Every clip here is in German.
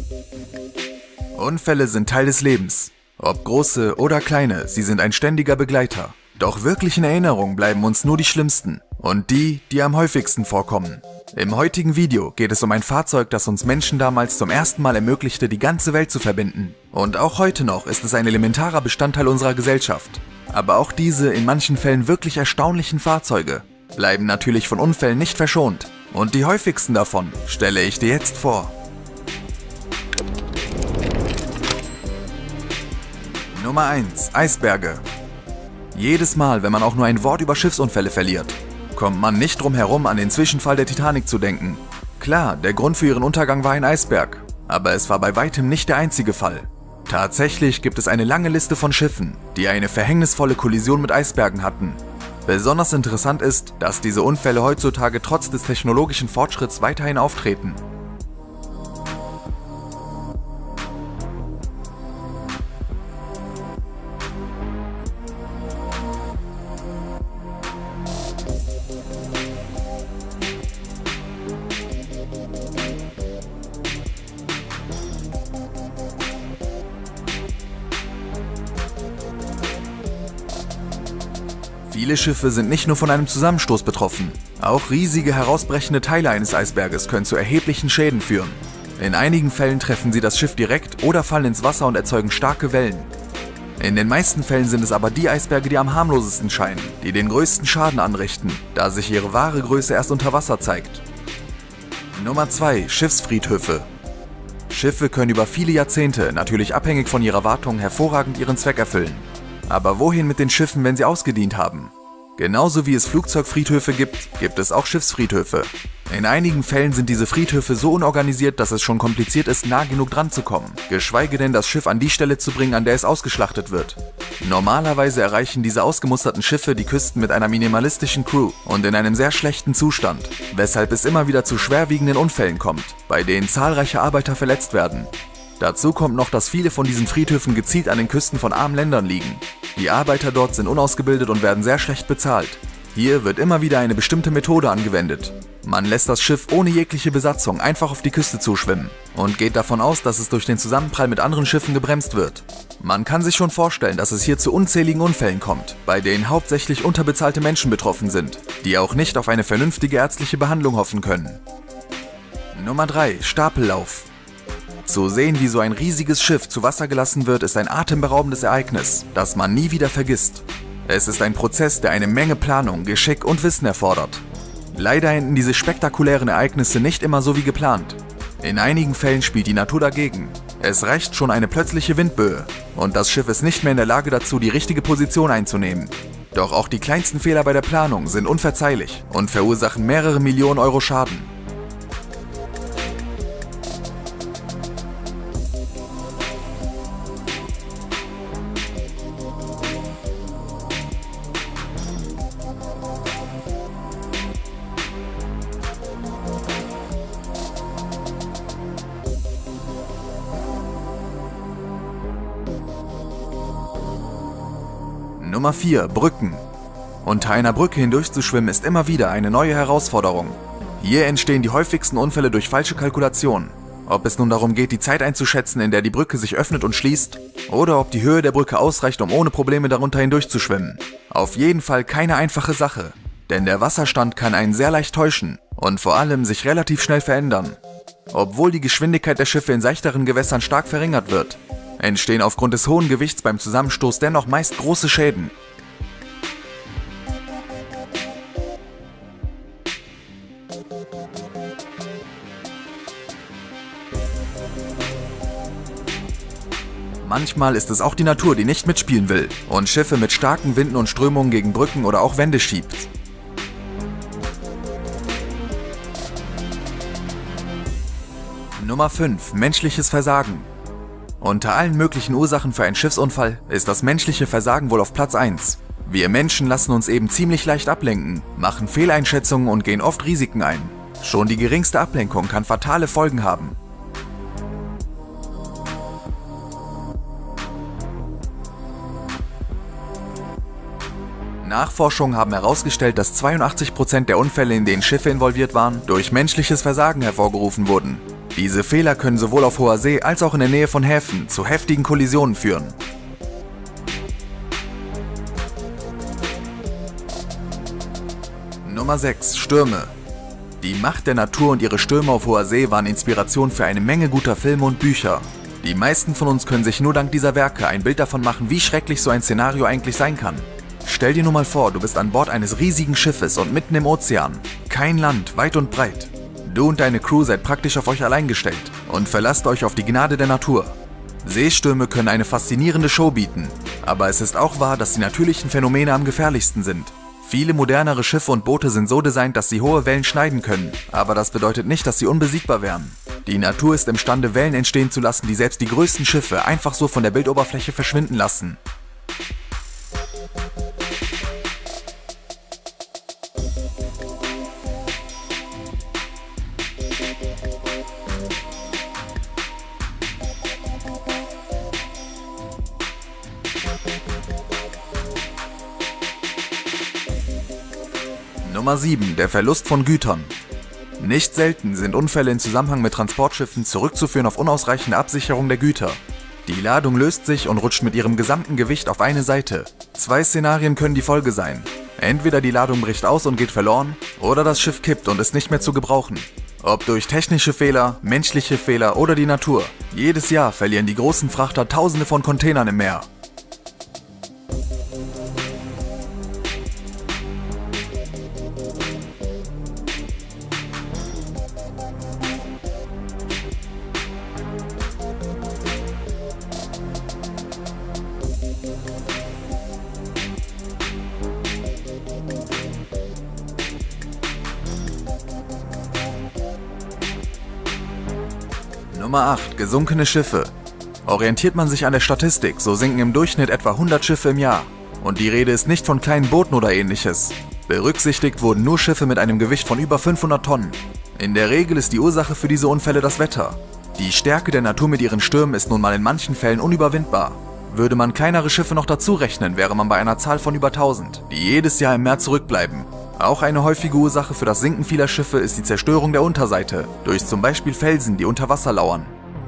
Unfälle sind Teil des Lebens. Ob große oder kleine, sie sind ein ständiger Begleiter. Doch wirklich in Erinnerung bleiben uns nur die schlimmsten und die am häufigsten vorkommen. Im heutigen Video geht es um ein Fahrzeug, das uns Menschen damals zum ersten Mal ermöglichte, die ganze Welt zu verbinden. Und auch heute noch ist es ein elementarer Bestandteil unserer Gesellschaft. Aber auch diese in manchen Fällen wirklich erstaunlichen Fahrzeuge bleiben natürlich von Unfällen nicht verschont. Und die häufigsten davon stelle ich dir jetzt vor. Nummer 1. Eisberge. Jedes Mal, wenn man auch nur ein Wort über Schiffsunfälle verliert, kommt man nicht drum herum, an den Zwischenfall der Titanic zu denken. Klar, der Grund für ihren Untergang war ein Eisberg, aber es war bei weitem nicht der einzige Fall. Tatsächlich gibt es eine lange Liste von Schiffen, die eine verhängnisvolle Kollision mit Eisbergen hatten. Besonders interessant ist, dass diese Unfälle heutzutage trotz des technologischen Fortschritts weiterhin auftreten. Viele Schiffe sind nicht nur von einem Zusammenstoß betroffen. Auch riesige herausbrechende Teile eines Eisberges können zu erheblichen Schäden führen. In einigen Fällen treffen sie das Schiff direkt oder fallen ins Wasser und erzeugen starke Wellen. In den meisten Fällen sind es aber die Eisberge, die am harmlosesten scheinen, die den größten Schaden anrichten, da sich ihre wahre Größe erst unter Wasser zeigt. Nummer 2. Schiffsfriedhöfe. Schiffe können über viele Jahrzehnte, natürlich abhängig von ihrer Wartung, hervorragend ihren Zweck erfüllen. Aber wohin mit den Schiffen, wenn sie ausgedient haben? Genauso wie es Flugzeugfriedhöfe gibt, gibt es auch Schiffsfriedhöfe. In einigen Fällen sind diese Friedhöfe so unorganisiert, dass es schon kompliziert ist, nah genug dran zu kommen, geschweige denn das Schiff an die Stelle zu bringen, an der es ausgeschlachtet wird. Normalerweise erreichen diese ausgemusterten Schiffe die Küsten mit einer minimalistischen Crew und in einem sehr schlechten Zustand, weshalb es immer wieder zu schwerwiegenden Unfällen kommt, bei denen zahlreiche Arbeiter verletzt werden. Dazu kommt noch, dass viele von diesen Friedhöfen gezielt an den Küsten von armen Ländern liegen. Die Arbeiter dort sind unausgebildet und werden sehr schlecht bezahlt. Hier wird immer wieder eine bestimmte Methode angewendet. Man lässt das Schiff ohne jegliche Besatzung einfach auf die Küste zuschwimmen und geht davon aus, dass es durch den Zusammenprall mit anderen Schiffen gebremst wird. Man kann sich schon vorstellen, dass es hier zu unzähligen Unfällen kommt, bei denen hauptsächlich unterbezahlte Menschen betroffen sind, die auch nicht auf eine vernünftige ärztliche Behandlung hoffen können. Nummer 3. Stapellauf. Zu sehen, wie so ein riesiges Schiff zu Wasser gelassen wird, ist ein atemberaubendes Ereignis, das man nie wieder vergisst. Es ist ein Prozess, der eine Menge Planung, Geschick und Wissen erfordert. Leider enden diese spektakulären Ereignisse nicht immer so wie geplant. In einigen Fällen spielt die Natur dagegen. Es reicht schon eine plötzliche Windböe und das Schiff ist nicht mehr in der Lage dazu, die richtige Position einzunehmen. Doch auch die kleinsten Fehler bei der Planung sind unverzeihlich und verursachen mehrere Millionen Euro Schaden. Nummer 4. Brücken. Unter einer Brücke hindurchzuschwimmen ist immer wieder eine neue Herausforderung. Hier entstehen die häufigsten Unfälle durch falsche Kalkulationen. Ob es nun darum geht, die Zeit einzuschätzen, in der die Brücke sich öffnet und schließt, oder ob die Höhe der Brücke ausreicht, um ohne Probleme darunter hindurchzuschwimmen. Auf jeden Fall keine einfache Sache, denn der Wasserstand kann einen sehr leicht täuschen und vor allem sich relativ schnell verändern. Obwohl die Geschwindigkeit der Schiffe in seichteren Gewässern stark verringert wird, entstehen aufgrund des hohen Gewichts beim Zusammenstoß dennoch meist große Schäden. Manchmal ist es auch die Natur, die nicht mitspielen will und Schiffe mit starken Winden und Strömungen gegen Brücken oder auch Wände schiebt. Nummer 5. Menschliches Versagen. Unter allen möglichen Ursachen für einen Schiffsunfall ist das menschliche Versagen wohl auf Platz 1. Wir Menschen lassen uns eben ziemlich leicht ablenken, machen Fehleinschätzungen und gehen oft Risiken ein. Schon die geringste Ablenkung kann fatale Folgen haben. Nachforschungen haben herausgestellt, dass 82% der Unfälle, in denen Schiffe involviert waren, durch menschliches Versagen hervorgerufen wurden. Diese Fehler können sowohl auf hoher See als auch in der Nähe von Häfen zu heftigen Kollisionen führen. Nummer 6. Stürme. Die Macht der Natur und ihre Stürme auf hoher See waren Inspiration für eine Menge guter Filme und Bücher. Die meisten von uns können sich nur dank dieser Werke ein Bild davon machen, wie schrecklich so ein Szenario eigentlich sein kann. Stell dir nur mal vor, du bist an Bord eines riesigen Schiffes und mitten im Ozean. Kein Land, weit und breit. Du und deine Crew seid praktisch auf euch allein gestellt und verlasst euch auf die Gnade der Natur. Seestürme können eine faszinierende Show bieten, aber es ist auch wahr, dass die natürlichen Phänomene am gefährlichsten sind. Viele modernere Schiffe und Boote sind so designt, dass sie hohe Wellen schneiden können, aber das bedeutet nicht, dass sie unbesiegbar wären. Die Natur ist imstande, Wellen entstehen zu lassen, die selbst die größten Schiffe einfach so von der Bildoberfläche verschwinden lassen. Nummer 7. Der Verlust von Gütern. Nicht selten sind Unfälle in Zusammenhang mit Transportschiffen zurückzuführen auf unausreichende Absicherung der Güter. Die Ladung löst sich und rutscht mit ihrem gesamten Gewicht auf eine Seite. 2 Szenarien können die Folge sein. Entweder die Ladung bricht aus und geht verloren, oder das Schiff kippt und ist nicht mehr zu gebrauchen. Ob durch technische Fehler, menschliche Fehler oder die Natur. Jedes Jahr verlieren die großen Frachter Tausende von Containern im Meer. Nummer 8. Gesunkene Schiffe. Orientiert man sich an der Statistik, so sinken im Durchschnitt etwa 100 Schiffe im Jahr. Und die Rede ist nicht von kleinen Booten oder ähnliches. Berücksichtigt wurden nur Schiffe mit einem Gewicht von über 500 Tonnen. In der Regel ist die Ursache für diese Unfälle das Wetter. Die Stärke der Natur mit ihren Stürmen ist nun mal in manchen Fällen unüberwindbar. Würde man kleinere Schiffe noch dazu rechnen, wäre man bei einer Zahl von über 1000, die jedes Jahr im Meer zurückbleiben. Auch eine häufige Ursache für das Sinken vieler Schiffe ist die Zerstörung der Unterseite, durch zum Beispiel Felsen, die unter Wasser lauern.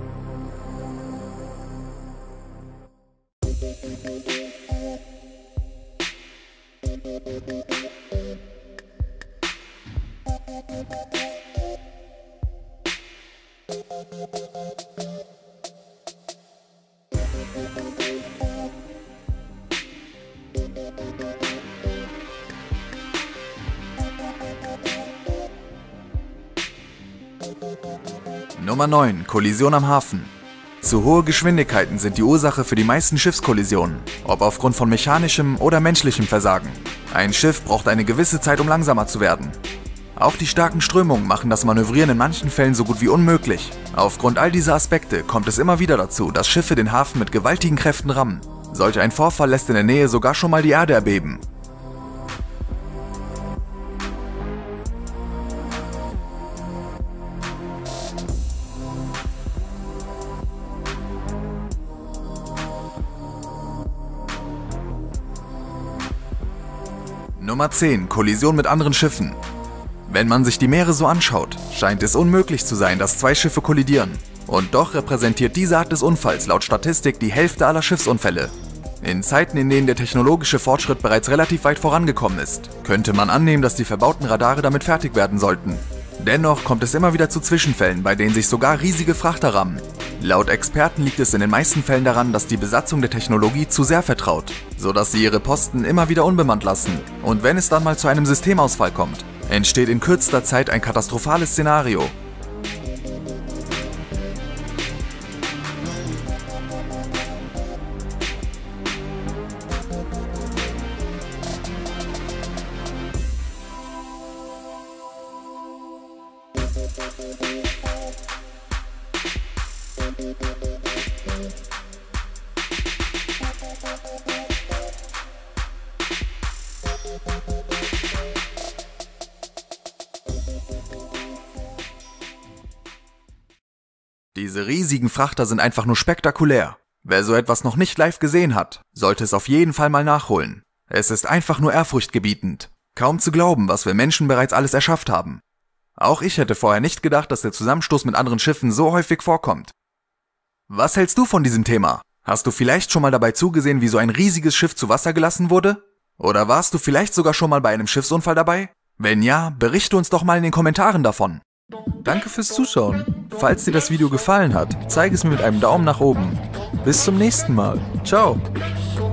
Nummer 9. Kollision am Hafen. Zu hohe Geschwindigkeiten sind die Ursache für die meisten Schiffskollisionen, ob aufgrund von mechanischem oder menschlichem Versagen. Ein Schiff braucht eine gewisse Zeit, um langsamer zu werden. Auch die starken Strömungen machen das Manövrieren in manchen Fällen so gut wie unmöglich. Aufgrund all dieser Aspekte kommt es immer wieder dazu, dass Schiffe den Hafen mit gewaltigen Kräften rammen. Solch ein Vorfall lässt in der Nähe sogar schon mal die Erde erbeben. Nummer 10. Kollision mit anderen Schiffen. Wenn man sich die Meere so anschaut, scheint es unmöglich zu sein, dass 2 Schiffe kollidieren. Und doch repräsentiert diese Art des Unfalls laut Statistik die Hälfte aller Schiffsunfälle. In Zeiten, in denen der technologische Fortschritt bereits relativ weit vorangekommen ist, könnte man annehmen, dass die verbauten Radare damit fertig werden sollten. Dennoch kommt es immer wieder zu Zwischenfällen, bei denen sich sogar riesige Frachter rammen. Laut Experten liegt es in den meisten Fällen daran, dass die Besatzung der Technologie zu sehr vertraut, sodass sie ihre Posten immer wieder unbemannt lassen. Und wenn es dann mal zu einem Systemausfall kommt, entsteht in kürzester Zeit ein katastrophales Szenario. Diese riesigen Frachter sind einfach nur spektakulär. Wer so etwas noch nicht live gesehen hat, sollte es auf jeden Fall mal nachholen. Es ist einfach nur ehrfurchtgebietend. Kaum zu glauben, was wir Menschen bereits alles erschafft haben. Auch ich hätte vorher nicht gedacht, dass der Zusammenstoß mit anderen Schiffen so häufig vorkommt. Was hältst du von diesem Thema? Hast du vielleicht schon mal dabei zugesehen, wie so ein riesiges Schiff zu Wasser gelassen wurde? Oder warst du vielleicht sogar schon mal bei einem Schiffsunfall dabei? Wenn ja, berichte uns doch mal in den Kommentaren davon. Danke fürs Zuschauen. Falls dir das Video gefallen hat, zeige es mir mit einem Daumen nach oben. Bis zum nächsten Mal. Ciao.